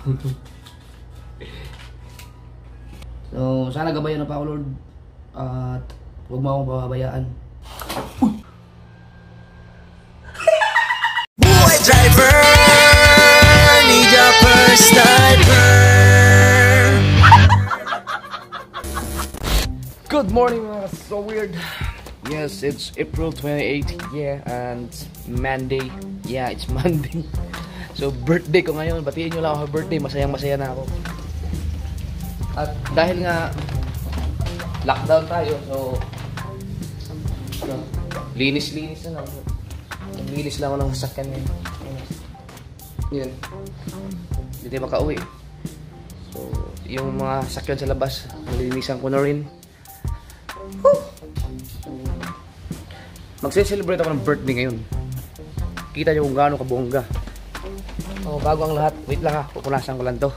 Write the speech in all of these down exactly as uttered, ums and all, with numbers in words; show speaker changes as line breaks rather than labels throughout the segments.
So, sana gabayan na pa ako, Lord. At huwag mo akong pababayaan.
Boy driver, need your first sniper.
Good morning, mga so weird. Yes, it's April twenty-eighth, yeah, and Monday. Yeah, it's Monday. So, birthday ko ngayon. Batiin nyo lang ako birthday. Masayang masaya na ako. At dahil nga lockdown tayo, so linis-linis na lang. Linis lang ako ng sasakyan ngayon. Yan. Hindi tayo makauwi. So, yung mga sasakyan sa labas, nalinisan ko na rin. Woo! Magse-celebrate ako ng birthday ngayon. Kita nyo kung gaano kabongga. Oh, bago ang lahat, wait lang ha, pupunasan ko lang to.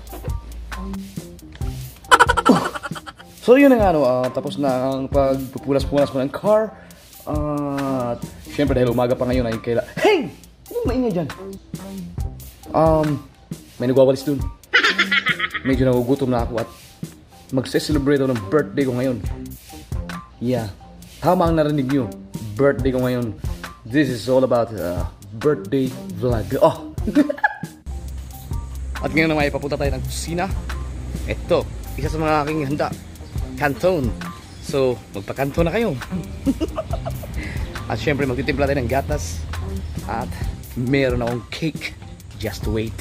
So yun na nga, no, uh, tapos na ang pagpupunas-punas mo ng car. At uh, syempre dahil umaga pa ngayon ay kaila... Hey! Anong maingay dyan? Um, may nagwawalis dun. Medyo nagugutom na ako at magse-celebrate ako ng birthday ko ngayon. Yeah, tama ang narinig nyo. Birthday ko ngayon. This is all about uh, birthday vlog. Oh! At ngayon naman ay papunta tayo ng kusina. Ito, isa sa mga aking handa. Canton. So, magpa-canton na kayo. At syempre magtitimpla tayo ng gatas. At meron akong cake. Just wait.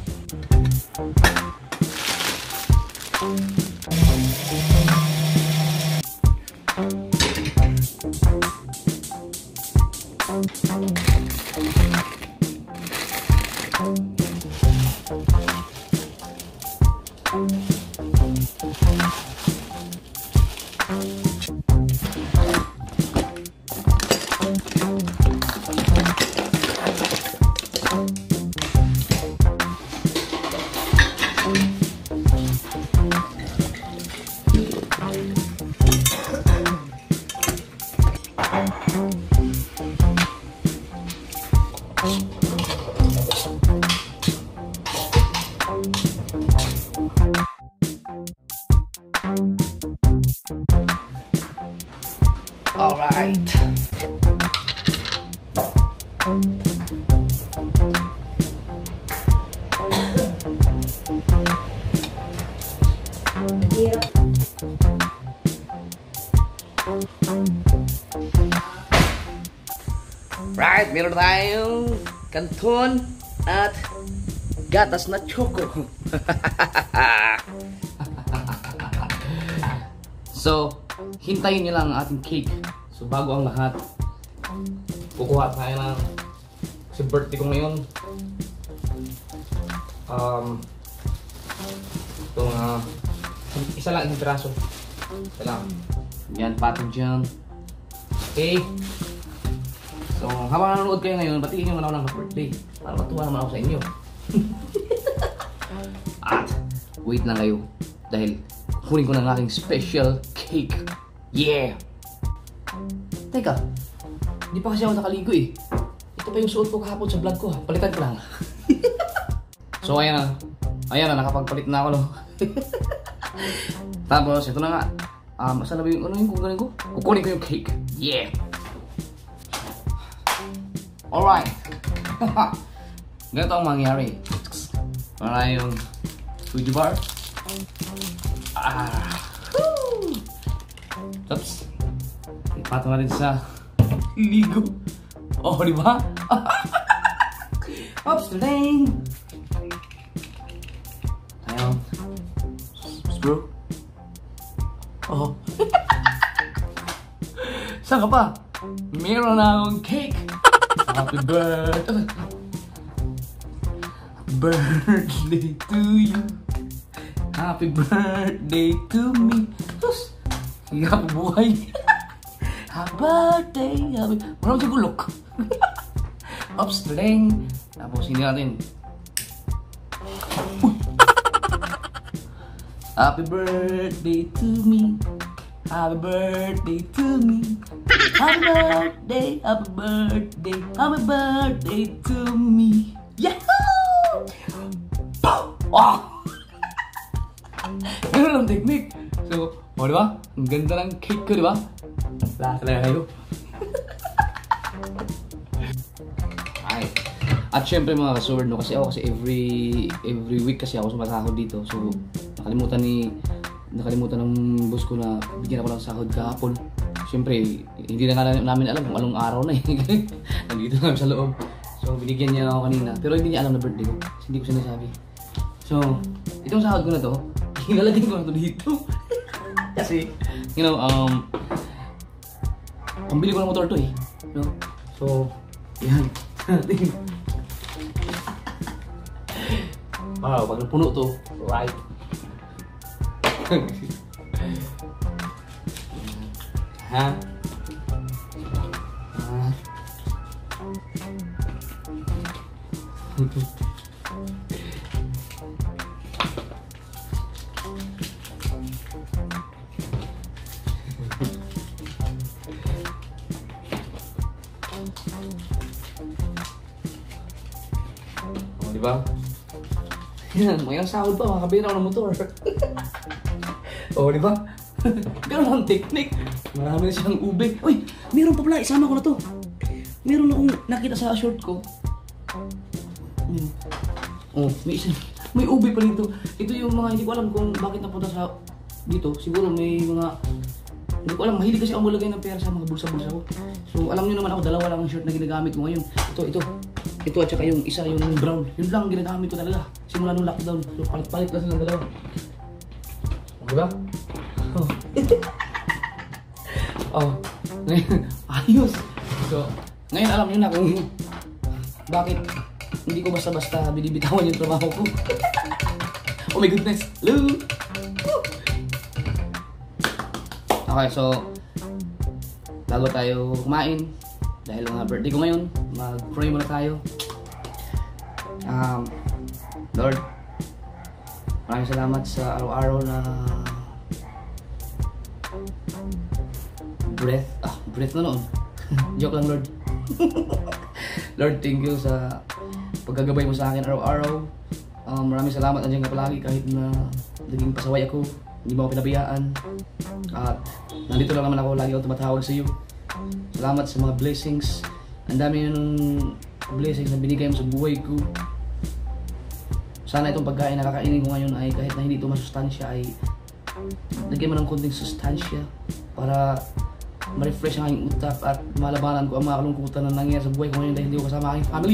Alright. Right, meron tayong canton at gatas na choco. So, hintayin nyo lang ang ating cake. So, bago ang lahat, kukuha tayo ng kasi birthday ko ngayon. Um, ito nga, isa lang, isang piraso. Isa lang. Yan, patong dyan. Okay. So, habang nanonood kayo ngayon, batiin nyo muna ako ng birthday. Para matuwa naman ako sa inyo. At, wait lang kayo. Dahil, kunin ko ng aking special cake. Yeah! Teka, hindi pa kasi ako nakaligo eh. Ito pa yung suot ko kahapon sa vlog ko. Palitan ko lang. So, ayan na. Ayan na, nakapagpalit na ako, no? Tapos, ito na nga. Um, saan na ba yung, ano yung kukunin ko? Kukunin ko yung cake. Yeah! Alright. Ganito ang mangyari. Para yung Fuji bar. Ah. Woo! Oops. Ipatong natin sa ligo. Oh, di ba? Oops, today. Ayun. Bro. Oh. Saan ka pa? Meron na akong cake. Happy birthday. Happy birthday to you. Happy birthday to me. Sus, hirap buhay. Happy birthday. Happy... Marami siya gulok. Oops, today. Tapos hindi natin. Happy birthday to me. Happy birthday to me. Happy birthday, happy birthday, happy birthday to me. Yahoo! Oh! Ganun ang technique. So, o oh, diba? Ang ganda ng cake ko, diba? Lahat talaga kayo. Ay. At syempre mga kasword, no, kasi ako kasi every every week kasi ako sumasahod dito. So, nakalimutan ni nakalimutan ng boss ko na bigyan ako ng sahod kahapon. Syempre, hindi na nga namin alam kung anong araw na eh. Nandito na sa loob. So, binigyan niya ako kanina. Pero hindi niya alam na birthday ko. Kasi hindi ko sinasabi. So, itong sahod ko na to, hinalagin ko na to dito. Kasi, you know, um, pambili ko ng motor to eh. No? So, yan. Wow, pag puno to, right. Ha? Ah. Oh, di ba? Yan, mayroong sahod pa, makakabili ako ng motor. Oh, di ba? Ganun ang technique. Marami na siyang ube. Uy, meron pa pala, isama ko na to. Meron akong nakita sa short ko. Oh, may isa. May ube pa dito. Ito yung mga hindi ko alam kung bakit napunta sa dito. Siguro may mga hindi ko alam, mahilig kasi ako maglagay ng pera sa mga bulsa-bulsa ko. So, alam niyo naman ako, dalawa lang ang shirt na ginagamit ko ngayon. Ito, ito. Ito at saka yung isa, yung brown. Yun lang ang ginagamit ko talaga. Simula nung lockdown. So, palit-palit lang silang dalawa. Diba? Oh. Oh. Ayos. So, ngayon alam niyo na kung bakit hindi ko basta-basta binibitawan yung trabaho ko. Oh my goodness. Hello. Okay, so bago tayo kumain, dahil mga birthday ko ngayon, mag-pray muna tayo. Um, Lord, maraming salamat sa araw-araw na breath. Ah, breath na noon. Joke lang, Lord. Lord, thank you sa paggagabay mo sa akin araw-araw. Um, maraming salamat nandiyan ka palagi kahit na naging pasaway ako. Hindi mo ako pinabayaan. At nandito lang naman ako, lagi ako tumatawag sa iyo. Salamat sa mga blessings. Ang dami ng blessings na binigay mo sa buhay ko. Sana itong pagkain na kakainin ko ngayon ay kahit na hindi ito masustansya ay lagyan mo ng konting sustansya para ma-refresh ang aking utak at malabanan ko ang mga kalungkutan na nangyayari sa buhay ko ngayon dahil hindi ko kasama aking family.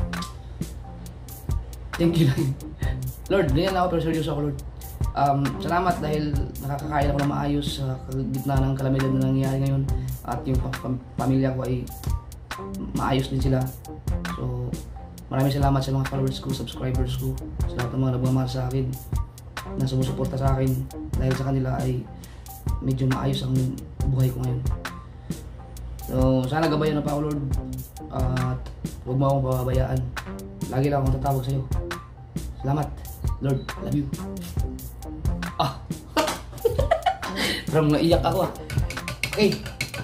Thank you lang. Lord, ganyan ako pero seryoso ako, Lord. Um, salamat dahil nakakakain ako ng maayos sa gitna ng kalamidad na nangyayari ngayon at yung pam pamilya ko ay maayos din sila. So, maraming salamat sa mga followers ko, subscribers ko, sa lahat ng mga nagmamahal sa akin, na sumusuporta sa akin dahil sa kanila ay medyo maayos ang buhay ko ngayon. So, sana gabayan na pa ako, Lord, at huwag mo akong pababayaan. Lagi lang akong tatawag sa'yo. Salamat, Lord, love you. Ah! Parang naiyak ako ah. Okay.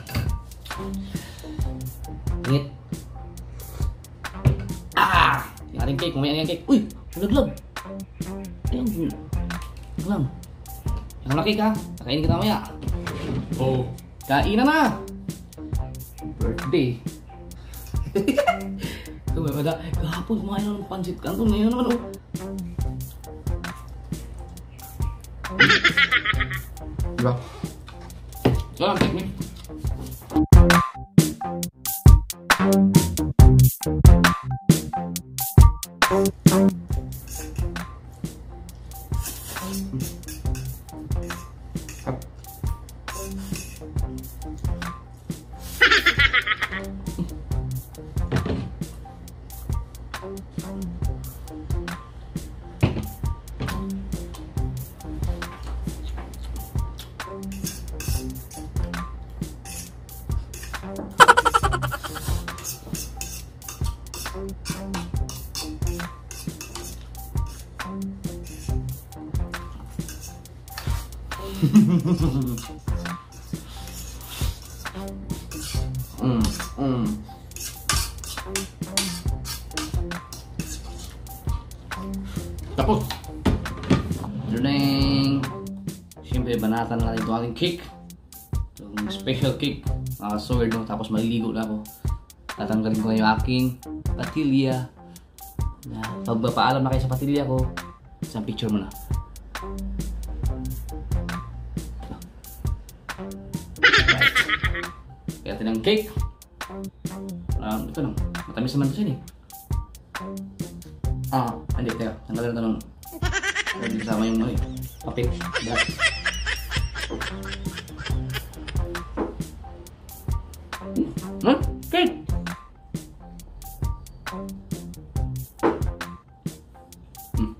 Ingit. Ah! Yung ating cake, mamaya yung cake. Uy! Nalaglag! Ayun, nalaglag. Yung na cake ha, kakainin kita mamaya. Oh, kainan na! Birthday. Kumamada, kahapon kumain na ng pancit canton, ngayon naman oh. Diba? So, ang technique. mm, mm. Tapos. Morning. Siyempre, banatan na natin ito aking cake. Itong special cake. Uh, sword, no? Tapos maliligo na ako. Tatanggalin ko na yung aking patilya. Na, pagpapaalam na kayo sa patilya ko, isang picture mo na. Right. Kaya natin ang cake. Um, ito lang. Matamis naman ito siya eh. Ah, hindi. Teka. Tanggalin na ito ng... Hindi kasama yung ano eh. Papit. Black. Hmm? Cake! Hmm.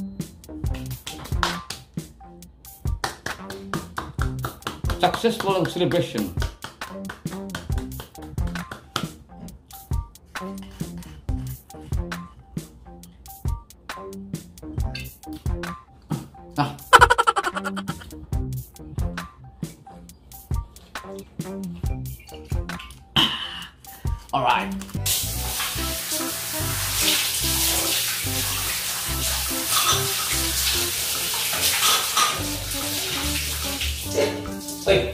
Successful ang celebration. Ah. All right. Wait.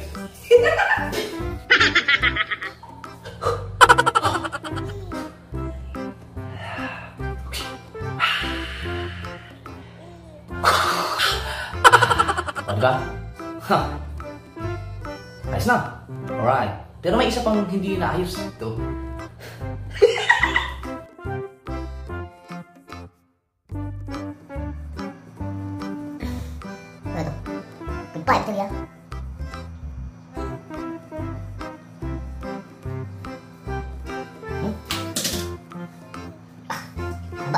Diba? Ha. Ayos na. Alright. Pero may isa pang hindi naayos ito.
Ano? Goodbye, Tulia. Hmm? Ah, haba.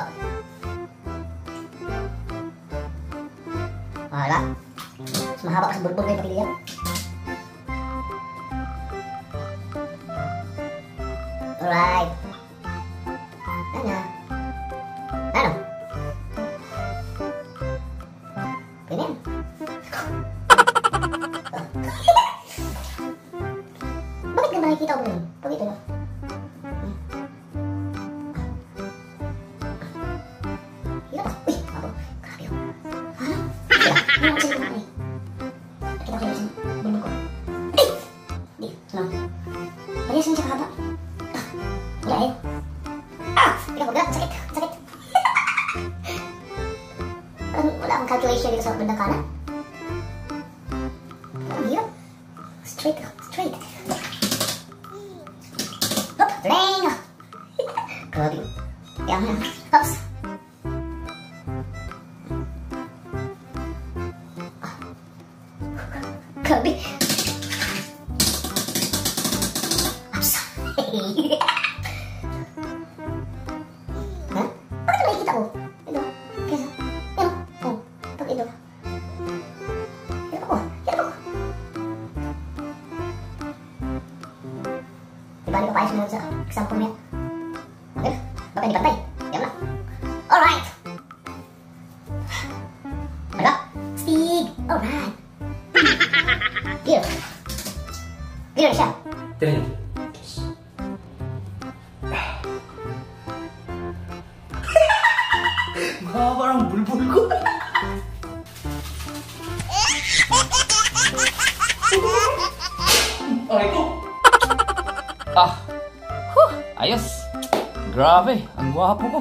Wala. Mas mahaba ka sa bulbul kayo patilya. Alright. Ano? Ano? Pwede yan. Bakit ka nakikita ko nun? Pag ito na. Hmm. Hirap ako. Uy! Ako. Grabe yun. Ano? Tira. Ano ako sa'yo kumain? Nakita ko sa'yo sa bulbul ko. Ay! Hindi. Ano? Parehas yun siya kahaba. Wala eh. Ah! Teka, wag na. Sakit. Sakit. Parang wala akong calculation dito sa bandang kanan. Parang hirap. Straight. Straight. Hop! Ring! Grabe. Kaya nga. Hops! Ah. Grabe. Hops! Ha? Bakit nakikita ko? Ito. Kesa. Yan. Oh. Pag ito. Hirap ako. Hirap ako. Di ba, hindi ko paayos mo sa example niya? Okay na. Baka hindi pantay. Yan na. Alright. Wala. Stig. Alright. Clear. Clear siya.
Tignan nyo. Mga parang bulbul ko. Oh, ito. Ah. Huh, ayos. Grabe. Ang gwapo ko.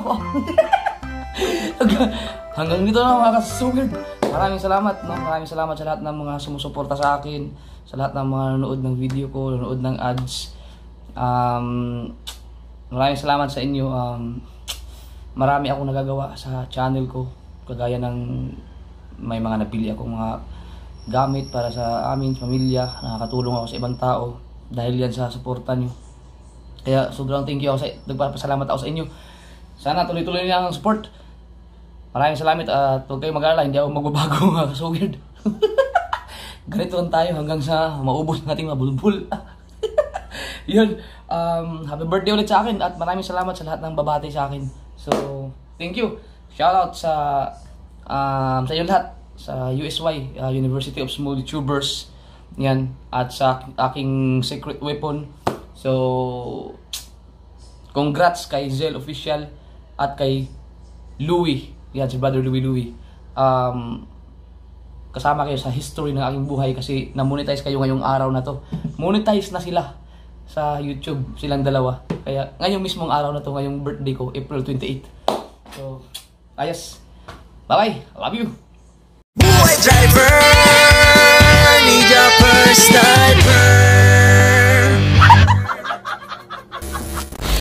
Hanggang dito na mga kasugid. Maraming salamat. No? Maraming salamat sa lahat ng mga sumusuporta sa akin. Sa lahat ng mga nanonood ng video ko. Nanonood ng ads. Um, maraming salamat sa inyo. Um, marami akong nagagawa sa channel ko. Kagaya ng may mga napili akong mga gamit para sa amin, pamilya. Nakakatulong ako sa ibang tao dahil yan sa suporta nyo. Kaya sobrang thank you ako sa, nagpapasalamat ako sa inyo. Sana tuloy-tuloy niya ang support. Maraming salamat at uh, huwag kayong mag-alala, hindi ako magbabago mga kasugid. Ganito lang tayo hanggang sa maubos nating mabulbul. Yun, um, happy birthday ulit sa akin at maraming salamat sa lahat ng babati sa akin. So, thank you. Shout out sa um, sa inyo lahat sa U S Y, uh, University of Small YouTubers. Yan, at sa aking secret weapon. So, congrats kay Zel Official at kay Louie. Yan, si Brother Louie Louie. Um, kasama kayo sa history ng aking buhay kasi na-monetize kayo ngayong araw na to. Monetize na sila sa YouTube, silang dalawa. Kaya ngayong mismong araw na to, ngayong birthday ko, April twenty-eighth. So, ayos. Bye-bye. I love you.
Boy driver